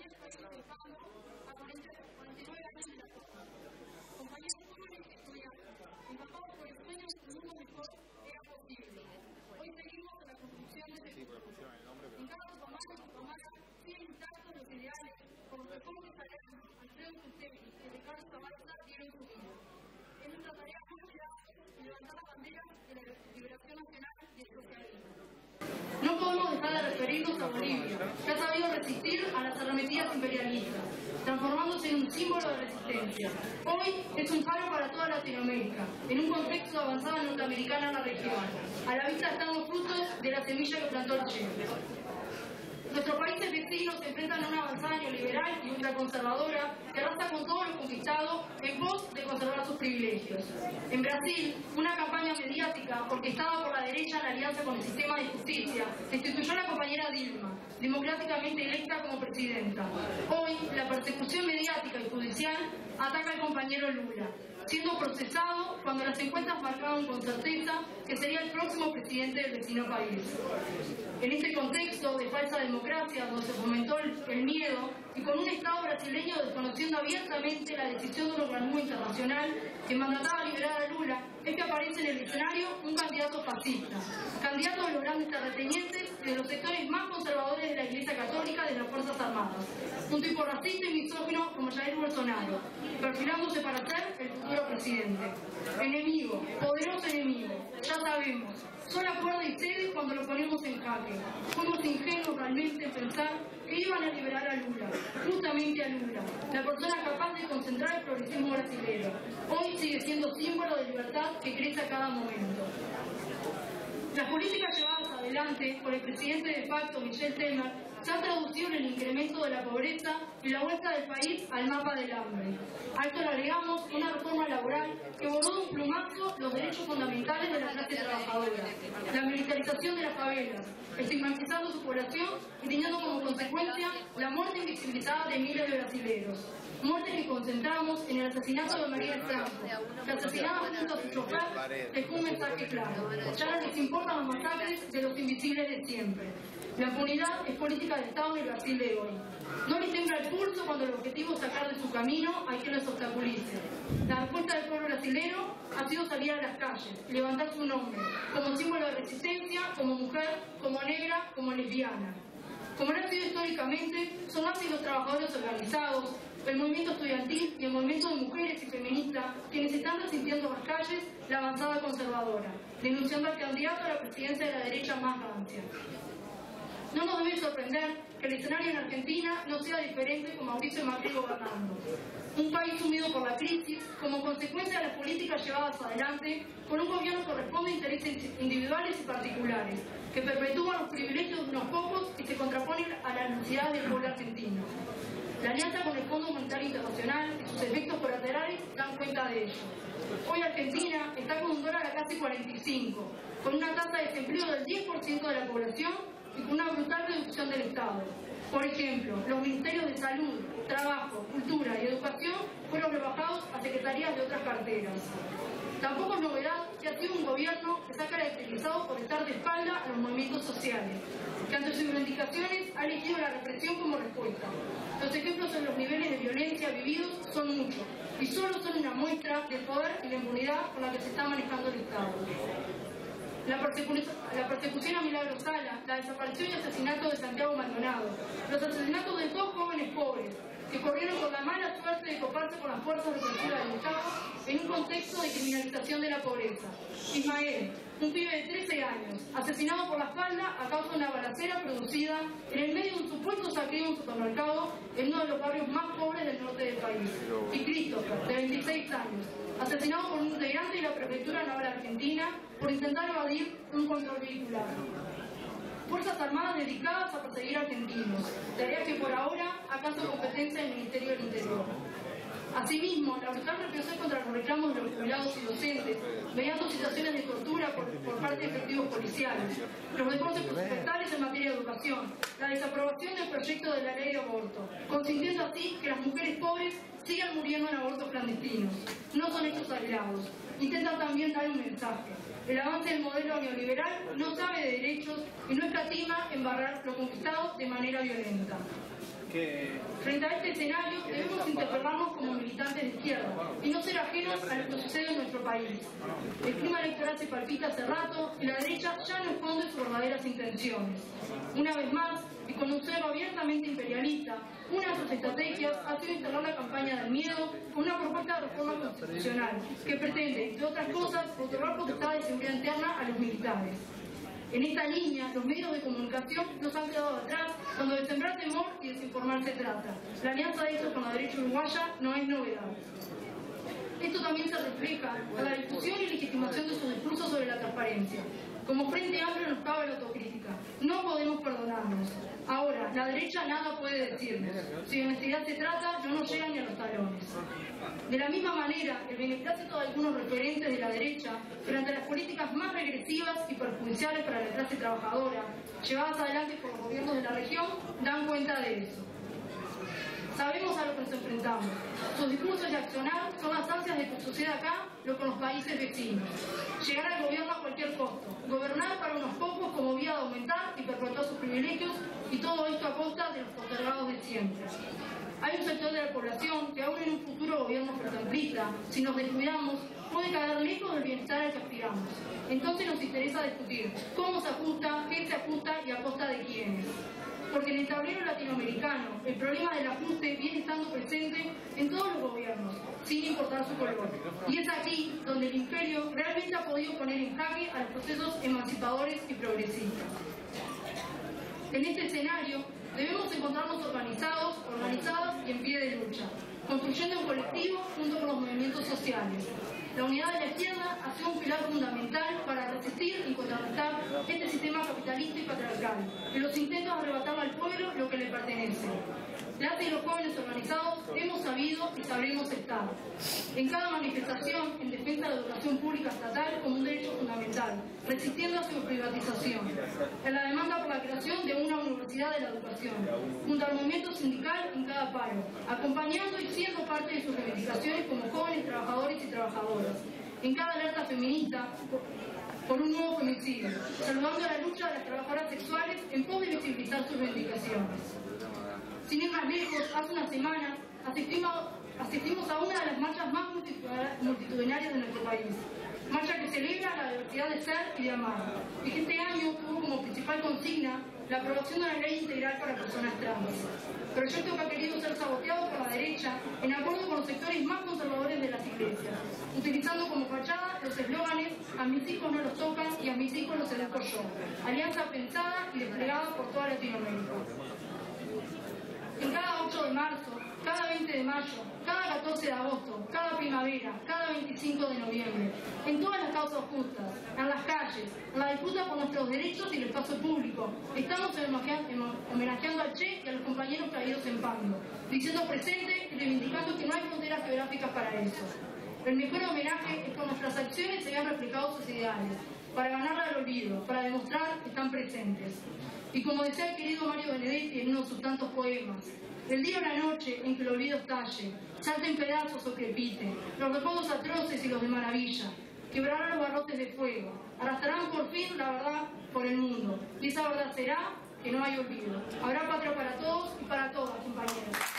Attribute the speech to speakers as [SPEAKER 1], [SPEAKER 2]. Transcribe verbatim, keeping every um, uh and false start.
[SPEAKER 1] diez países del campo a cuarenta y nueve años en la costa. Compañeros jóvenes estudiantes, empapados por el sueño de un mundo mejor, era posible. Hoy seguimos en la construcción de ese futuro. En cada Tucumán y Tucumana siguen intactos los ideales por los que jóvenes Salerno, Alfredo Cutegui y Ricardo Zabalza dieron su vida. Es nuestra tarea pública levantar la bandera de la liberación nacional y el socialismo. No podemos dejar de referirnos a Bolivia, que ha sabido resistir a las arremetidas imperialistas, transformándose en un símbolo de resistencia. Hoy es un faro para toda Latinoamérica, en un contexto de avanzada norteamericana en la región. A la vista están los frutos de la semilla que plantó el Che. Nuestros países vecinos se enfrentan a una avanzada neoliberal y ultraconservadora que arrasa con todo lo conquistado en pos de conservar sus privilegios. En Brasil, una campaña mediática orquestada por la derecha en alianza con el sistema de justicia destituyó a la compañera Dilma, democráticamente electa como presidenta. Hoy, la persecución mediática y judicial ataca al compañero Lula, siendo procesado cuando las encuestas marcaban con certeza que sería el próximo presidente del vecino país. En este contexto de falsa democracia, donde se fomentó el, el miedo y con un Estado brasileño desconociendo abiertamente la decisión de un organismo internacional que mandataba liberar a Lula, es que aparece en el escenario un candidato fascista, candidato de los grandes terratenientes y de los sectores más conservadores de la Iglesia Católica y de las Fuerzas Armadas, un tipo racista y misógino como Jair Bolsonaro, perfilándose para ser el futuro presidente. Enemigo, poderoso enemigo, ya sabemos, solo acuerda y cede cuando lo ponemos en jaque. Fuimos ingenuos realmente en pensar que iban a liberar a Lula, justamente a Lula, la persona capaz de concentrar el progresismo brasileño. Hoy sigue siendo símbolo de libertad que crece a cada momento. Las políticas llevadas adelante por el presidente de facto, Michel Temer, se han traducido en el incremento de la pobreza y la vuelta del país al mapa del hambre. A esto le agregamos una reforma laboral que borró de un plumazo los derechos fundamentales de la clase trabajadora, la militarización de las favelas, estigmatizando su población y teniendo como consecuencia la muerte invisibilizada de miles de brasileños. Muerte que concentramos en el asesinato de María del Franco, que asesinada junto a su chofer dejó un mensaje claro: ya no les importan los masacres de los invisibles de siempre. La impunidad es política de Estado en el Brasil de hoy. No les tembla el pulso cuando el objetivo es sacar de su camino a quien los obstaculice. La respuesta del pueblo brasileño ha sido salir a las calles, levantar su nombre, como símbolo de resistencia, como mujer, como negra, como lesbiana. Como lo ha sido históricamente, son más los trabajadores organizados, el movimiento estudiantil y el movimiento de mujeres y feministas quienes están resintiendo en las calles la avanzada conservadora, denunciando al candidato a la presidencia de la derecha más rancia. No nos debe sorprender que el escenario en Argentina no sea diferente con Mauricio Macri gobernando. Un país sumido por la crisis, como consecuencia de las políticas llevadas adelante, con un gobierno que responde a intereses individuales y particulares, que perpetúan los privilegios de unos pocos y se contraponen a las necesidades del pueblo argentino. La alianza con el Fondo Monetario Internacional y sus efectos colaterales dan cuenta de ello. Hoy Argentina está con un dólar a casi cuarenta y cinco, con una tasa de desempleo del diez por ciento de la población y con una brutal reducción del Estado. Por ejemplo, los ministerios de Salud, Trabajo, Cultura y Educación fueron rebajados a secretarías de otras carteras. Tampoco es novedad que ha sido un gobierno que se ha caracterizado por estar de espalda a los movimientos sociales, que ante sus reivindicaciones ha elegido la represión como respuesta. Los ejemplos en los niveles de violencia vividos son muchos y solo son una muestra del poder y la impunidad con la que se está manejando el Estado. La, persecu la persecución a Milagro Sala, la desaparición y asesinato de Santiago Maldonado, los asesinatos de dos jóvenes pobres que corrieron con la mala suerte de coparse con las fuerzas represivas del Estado en un contexto de criminalización de la pobreza. Ismael, un pibe de trece años, asesinado por la espalda a causa de una balacera producida en el medio de un supuesto saqueo en un supermercado en uno de los barrios más pobres del norte del país. Y Christopher, de veintiséis años, asesinado por un integrante de la Prefectura Naval Argentina por intentar evadir un control vehicular. Fuerzas Armadas dedicadas a perseguir argentinos, tarea que por ahora acaso competencia del Ministerio del Interior. Asimismo, la brutal represión contra los reclamos de los jubilados y docentes, mediante situaciones de tortura por, por parte de efectivos policiales, los recortes presupuestales en materia de educación, la desaprobación del proyecto de la ley de aborto, consintiendo así que las mujeres pobres sigan muriendo en abortos clandestinos. No son estos aislados. Intentan también dar un mensaje. El avance del modelo neoliberal no sabe de derechos y no escatima en barrar lo conquistado de manera violenta. Frente a este escenario debemos interpelarnos como militantes de izquierda y no ser ajenos a lo que sucede en nuestro país. El clima electoral se palpita hace rato y la derecha ya no esconde sus verdaderas intenciones. Una vez más, y con un cero abiertamente imperialista, una de sus estrategias ha sido instalar la campaña del miedo con una propuesta de reforma constitucional que pretende, entre otras cosas, otorgar potestad de seguridad interna a los militares. En esta línea, los medios de comunicación nos han quedado atrás cuando de sembrar temor y desinformar se trata. La alianza de estos con la derecha uruguaya no es novedad. Esto también se refleja en la difusión y legitimación de sus discursos sobre la transparencia. Como Frente Amplio nos cabe la autocrítica. No podemos perdonarnos. Ahora, la derecha nada puede decirnos. Si de honestidad se trata, no nos llegan ni a los talones. De la misma manera, el beneplácito de algunos referentes de la derecha frente a las políticas más regresivas y perjudiciales para la clase trabajadora, llevadas adelante por los gobiernos de la región, dan cuenta de eso. Sabemos a lo que nos enfrentamos. Sus discursos de accionar son las ansias de que suceda acá lo con los países vecinos. Llegar al gobierno a cualquier costo. Gobernar para unos pocos como vía de aumentar y perpetuar sus privilegios, y todo esto a costa de los postergados de siempre. Hay un sector de la población que aún en un futuro gobierno frontalista, si nos descuidamos, puede caer lejos del bienestar al que aspiramos. Entonces nos interesa discutir cómo se ajusta, qué se ajusta y a costa de quiénes. Porque en el tablero latinoamericano el problema del ajuste viene estando presente en todos los gobiernos, sin importar su color. Y es aquí donde el imperio realmente ha podido poner en jaque a los procesos emancipadores y progresistas. En este escenario debemos encontrarnos organizados, organizadas y en pie de lucha, construyendo en colectivo junto con los movimientos sociales. La unidad de la izquierda ha sido un pilar fundamental para resistir y contrarrestar este sistema capitalista y patriarcal, y los intentos de arrebatarle al pueblo lo que le pertenece. Las y los jóvenes organizados hemos sabido y sabremos estar en cada manifestación en defensa de la educación pública estatal como un derecho fundamental, resistiendo a su privatización, en la demanda por la creación de una universidad de la educación, junto al movimiento sindical en cada paro, acompañando y siendo parte de sus reivindicaciones como jóvenes trabajadores y trabajadoras, en cada alerta feminista por un nuevo femicidio, saludando la lucha de las trabajadoras sexuales en pos de visibilizar sus reivindicaciones. Sin ir más lejos, hace unas semanas asistimos, asistimos a una de las marchas más multitudinarias de nuestro país, marcha que celebra la diversidad de ser y de amar, y que este año tuvo como principal consigna la aprobación de una ley integral para personas trans, proyecto que ha querido ser saboteado por la derecha en acuerdo con los sectores más conservadores de las iglesias, utilizando como fachada los eslóganes "a mis hijos no los tocan" y "a mis hijos los educo yo", alianza pensada y desplegada por toda Latinoamérica. En cada ocho de marzo, cada veinte de mayo, cada catorce de agosto, cada primavera, cada veinticinco de noviembre, en todas las causas justas, en las calles, en la disputa por nuestros derechos y el espacio público, estamos homenajeando al Che y a los compañeros caídos en Pando, diciendo presente y reivindicando que no hay fronteras geográficas para eso. El mejor homenaje es que nuestras acciones se vean reflejados sus ideales, para ganarle al olvido, para demostrar que están presentes. Y como decía el querido Mario Benedetti en uno de sus tantos poemas, el día o la noche en que el olvido estalle, salte en pedazos o crepite, los recuerdos atroces y los de maravilla, quebrarán los barrotes de fuego, arrastrarán por fin la verdad por el mundo, y esa verdad será que no hay olvido. Habrá patria para todos y para todas, compañeros.